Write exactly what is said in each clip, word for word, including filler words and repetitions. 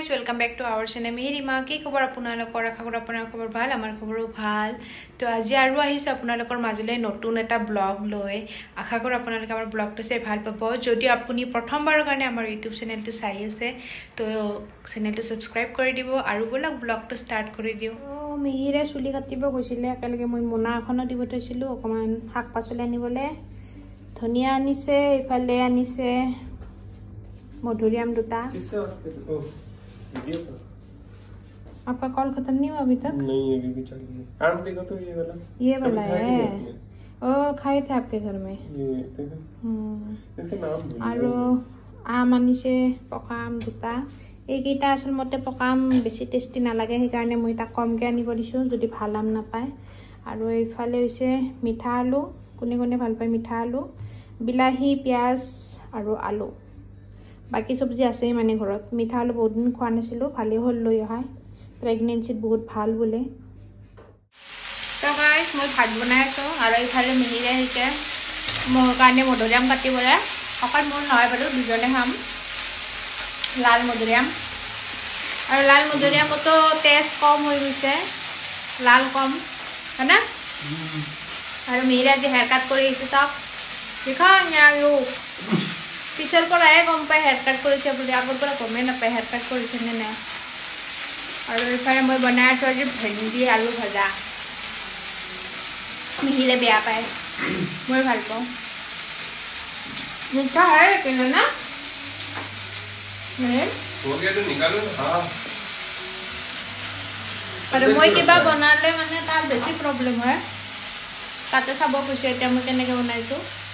welcome back to our channel मेरी माँ की खबर আপোনালোকৰ আশা কৰো আপোনাৰ খবৰ ভাল আমাৰ খবৰো ভাল তো আজি আৰু আহিছে আপোনালোকৰ মাজলৈ নতুন এটা ব্লগ লৈ আশা কৰো আপোনালোকে আমাৰ ব্লগটো চাই ভাল পাব যদি আপুনি প্ৰথমবাৰৰ কাৰণে আমাৰ ইউটিউব চেনেলটো চাই আছে তো চেনেলটো সাবস্ক্ৰাইব কৰি দিব আৰু বলক ব্লগটো ষ্টাৰ্ট কৰি দিও ও মিহিৰে চুলি কাটিব গৈছিলে একেলগে মই মোনা এখনো দিব থৈছিলো অকমান শাক পাচলি আনিবলে ধনিয়া আনিছে ইফালে আনিছে मधुरियम दुटा किससे बात कर रहे हो वीडियो पर आपका कॉल खत्म नहीं हुआ अभी तक नहीं अभी भी चल रही है आम देखो तो ये वाला ये वाला है ओ खाए थे आपके घर में ये देखो हम्म इसका नाम आरो आम आनिसे पकाम दुटा এইকেইটা আসল মতে পকাম বেছি টেস্টি না লাগে সেই কাৰণে মই তা কমকে আনিব দিছো যদি ভাল আম না পায় আৰু এইফালে হৈছে মিঠা আলু কোনে কোনে ভাল পায় মিঠা আলু বিলাহী পিয়াজ আৰু আলু बाकी सब्जी আছে মানে ঘৰত মিঠা আলু বহুত দিন খোৱা নাছিলো ভালে হল লৈ আহাই প্ৰেগন্যান্সিত বহুত ভাল বলে তো গাইস মই ভাত বনাই আছো আৰু এইফালে মিহিৰে হিকে মোৰ কাৰণে মধুৰিয়াম কাটিবলে অকল মোৰ নহয় বাৰু দুজনে খাম লাল মধুৰিয়াম আৰু লাল মধুৰিয়ামতো টেষ্ট কম হৈ গৈছে লাল কম হনা আৰু মিহিৰে যে হেয়াৰ কাট কৰি আছে সব দেখা নিয়ায়ো পিছৰ পৰা আই গম পাই হেয়াৰ কাট কৰিছে বুলি আগৰ পৰা গমে নাপাই হেয়াৰ কাট কৰিছে নে না আৰু এফালে মই বনাই আছো আজি ভেন্দি আলু ভাজা মিহিলে বেয়া পায় মই ভাল পাওঁ মিঠা হয় কেন না নে हो गया तो निकालो हां আৰু মই কিবা বনালে মানে তাৰ বেছি প্ৰবলেম হয় তাতে চাব কৈছে এতিয়া মই কেনেকৈ বনাইছো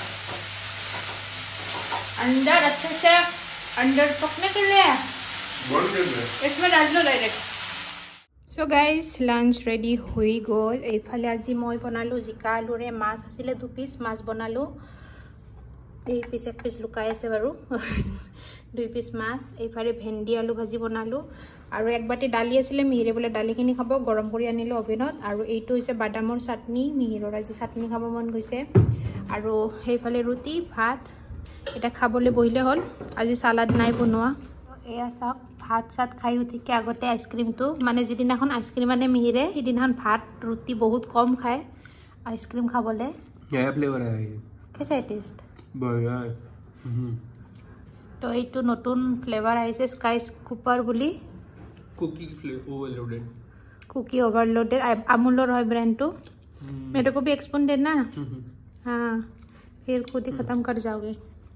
अंदर अच्छे से अंदर पकने के लिए बोल दे इसमें डाल दो direct so guys lunch ready हुई गल এইফালে আজি মই বনালো জিকা আলুৰে মাছ আছিল দু পিস মাছ বনালো এই পিস এক পিস লুকাই আছে বাৰু দুই পিস মাছ এইফালে ভেন্দি আলু ভাজি বনালো আৰু এক বাটি ডালি আছিল মিহিৰে বলে ডালিখিনি খাব গৰম কৰি আনিলো অভেনত আৰু এইটো হৈছে বাদামৰ চাটনি মিহিৰৰ আজি চাটনি খাব মন গৈছে আৰু এইফালে ৰুটি ভাত এটা খাবলে বহিলে হল আজি সালাড নাই বনোৱা এয়া সব ভাত সাত খাই উঠিকে আগতে আইসক্রিমটো মানে যেদিনাখন আইসক্রিম মানে মিহিৰে সেদিনাখন ভাত ৰুটি বহুত কম খায় আইসক্রিম খাবলে नया फ्लेवर है ये कैसा है टेस्ट बढ़िया है हम्म तो এইটো নতুন ফ্লেভার আইছে স্কাই কুপার বুলি cookie flavour overloaded cookie overloaded अमूलर है ब्रांड तो मेरे को भी एक स्पून देना हाँ फिर खुद ही खत्म कर जाओगे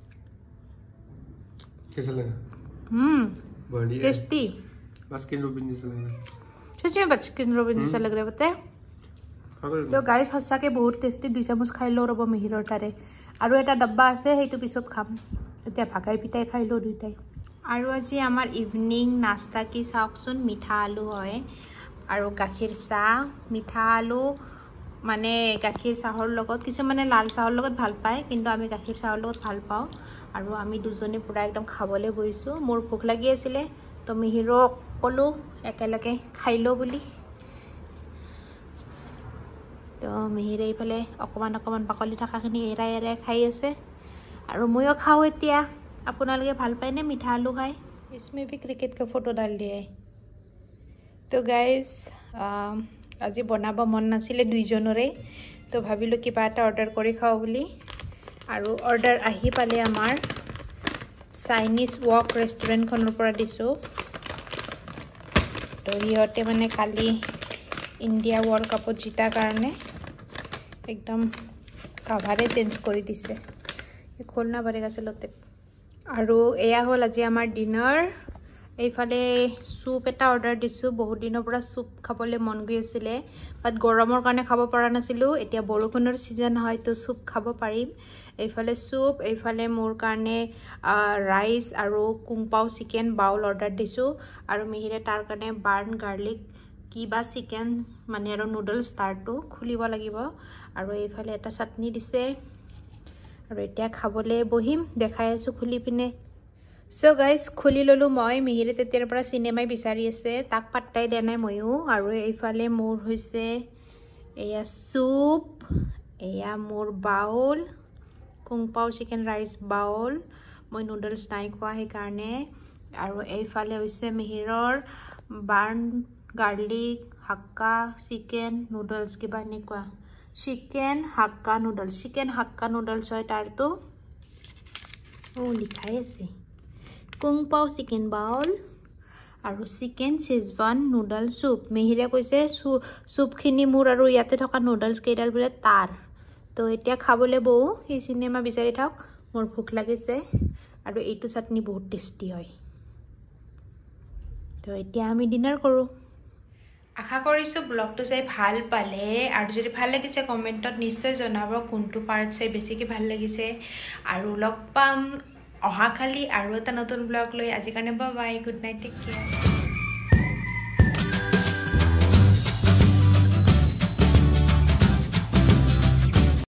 कैसा लगा हम्म बढ़िया टेस्टी बास्किन रॉबिन जैसा लगा सच में बास्किन रॉबिन जैसा लग रहा है पता है तो गाइस সঁচাকে বহুত টেস্টি দুই চামুচ খাই লো ৰব মিহিৰৰ তাৰে আৰু এটা ডাব্বা আছে সেইটো পিছত খাম এতিয়া ভাগাই পিটাই খাই লো দুইটাই আৰু আজি আমাৰ ইভিনিং নাস্তা কি চাওকচোন মিঠা আলু হয় আৰু গাখীৰ চাহ মিঠা আলু মানে গাখীৰ চাহৰ লগত কিছু মানে লাল চাহৰ লগত ভাল পায় কিন্তু আমি গাখীৰ চাহৰ লগত ভাল পাওঁ আৰু আমি দুজনে পুৰা একদম খাবলৈ বহিছো মোৰ ভোক লাগি আছিল তো মিহিৰক কলো একেলগে খাই লো বুলি তো মিহিৰে ইফালে অকমান অকমান বাকলি থাকাখিনি এৰাই এৰাই খাই আছে আৰু ময়ো খাওঁ এতিয়া আপোনালোকে ভাল পায় নে মিঠা আলু খাই इसमें भी क्रिकेट का फोटो डाल दिया है तो गाइस আজি বনাব মন নাছিলে দুইজনৰে তো ভাবিলো কিবা এটা অৰ্ডাৰ কৰি খাও বুলি আৰু অৰ্ডাৰ আহি পালে আমাৰ চাইনিজ ৱক ৰেষ্টুৰেণ্টখনৰ পৰা দিছো তো ইহঁতে মানে কালি ইণ্ডিয়া ৱৰ্ল্ড কাপত জিতাৰ কাৰণে একদম কাভাৰে চেঞ্জ কৰি দিছে খোলনা পড়েগা চলতে আৰু এয়া হ'ল আজি আমাৰ ডিনাৰ এইফালে সুপ এটা অৰ্ডাৰ দিছো বহুত দিনৰ পৰা সুপ খাবলৈ মন গৈ আছিল বাট গৰমৰ কাৰণে খাব পৰা নাছিলো এতিয়া বৰষুণৰ সিজন হয় তো সুপ খাব পাৰিম এইফালে সুপ এইফালে মোৰ কাৰণে ৰাইস আৰু কুংপাও চিকেন বাউল অৰ্ডাৰ দিছো আৰু মিহিৰে তাৰ কাৰণে বাৰ্ন গাৰ্লিক কিবা চিকেন মানে আৰু নুডলছ তাৰটো খুলিব লাগিব আৰু এইফালে এটা চাটনি দিছে আৰু এতিয়া খাবলৈ বহিম দেখাই আছো খুলি পিনে সো গাইস খুলি ললো মই মিহিৰে তেতিয়াৰ পৰা সিনেমাই বিচাৰি আছে তাক পাত্তাই দিয়া নাই ময়ো আৰু এইফালে মোৰ হৈছে এয়া সুপ এয়া মোৰ বাউল কুংপাও চিকেন ৰাইস বাউল মই নুডলছ নাই খোৱা সেই কাৰণে আৰু এইফালে হৈছে মিহিৰৰ burn garlic Hakka chicken noodles কিবা এনেকুৱা chicken Hakka noodles chicken Hakka noodles হয় তাৰটো ও লিখাই আছে কুং পাও চিকেন বাউল আৰু চিকেন চেজৱান নুডল চুপ মিহিৰে কৈছে চুপখিনি মোৰ আৰু ইয়াতে থকা নুডলছ কেইডাল বোলে তাৰ তো এতিয়া খাবলৈ বহো এই চিনেমা বিচাৰি থাক মোৰ ভোক লাগিছে আৰু এইটো চাটনি বহুত টেষ্টি হয় তো এতিয়া আমি ডিনাৰ কৰোঁ আশা কৰিছোঁ ব্লগটো চাই ভাল পালে আৰু যদি ভাল লাগিছে কমেণ্টত নিশ্চয় জনাব কোনটো পাৰ্ট চাই বেছিকৈ ভাল লাগিছে আৰু লগ পাম অহাকালি আৰু এটা নতুন ব্লগ লৈ আজি কাৰণে bye bye good night take care